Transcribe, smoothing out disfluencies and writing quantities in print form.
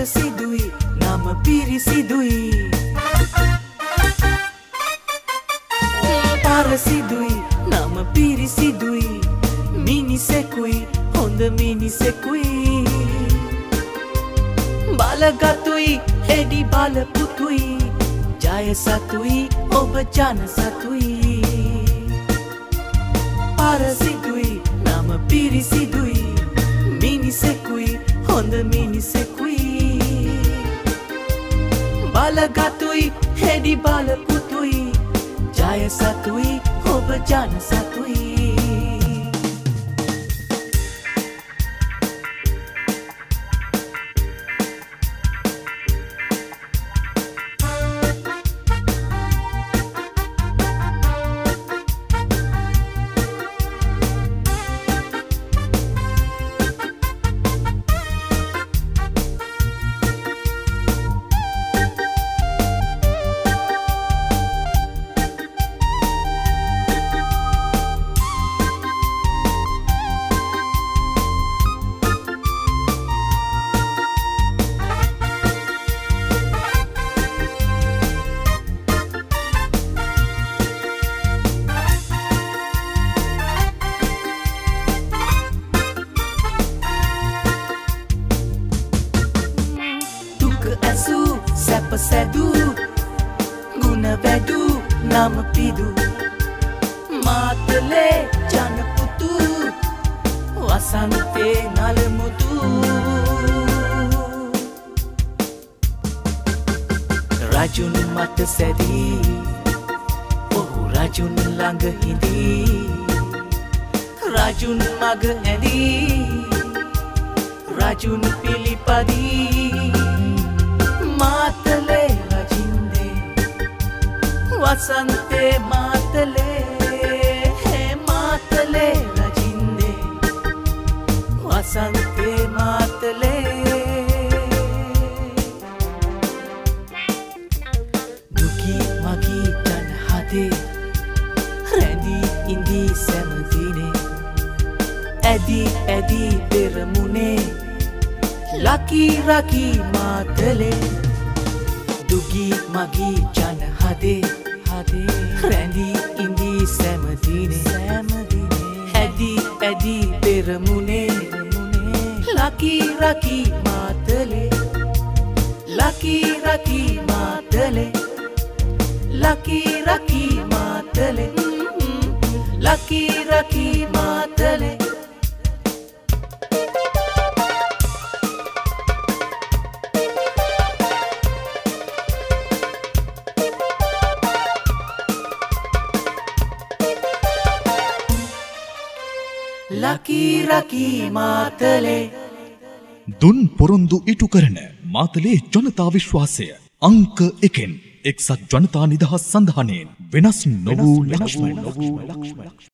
සිදුයි නම පිරිසිදුයි පාර සිදුයි නම පිරිසිදුයි මිනිසෙකුයි හොඳ මිනිසෙකුයි බලගතුයි හෙඩි බලපුතුයි ජය සතුයි ඔබ ජන සතුයි පාර සිදුයි නම පිරිසිදුයි මිනිසෙකුයි හොඳ මිනිසෙකුයි බලගතුයි හෙඩි බලපුතුයි ජය සතුයි ඔබ ජන සතුයි සැප සැදු ගුණ වැඩු නම පිදු මාතලේ ජනපුතු වසන්තේ නලමුතු රජුන් මත සැදී ඔහු රජුන් ළඟ හිඳී රජුන් මග ඇදී රජුන් පිළිපදී मातले रजिंदे वसंते मातले है मातले रजिंदे वसंते मातले दुखी मगी तन हादे रैंदी इंदी सैमदीने एदी एदी बेरमुने लाकी राकी मातले दुगी मगी जन हदे हदे रैंदी इंदी सैमदीने सैमदीने एदी एदी बेरमुने लाकी राकी मातले लाकी राकी मातले लाकी राकी मातले लाकी राकी मातले लकी रकी मातले දුන් පොරොන්දු ඉටු කරන මාතලේ ජනතා විශ්වාසය අංක 1 එක්සත් ජනතා නිදහස් සන්ධානයෙන් වෙනස් නොවූ ලක්ෂ්මන්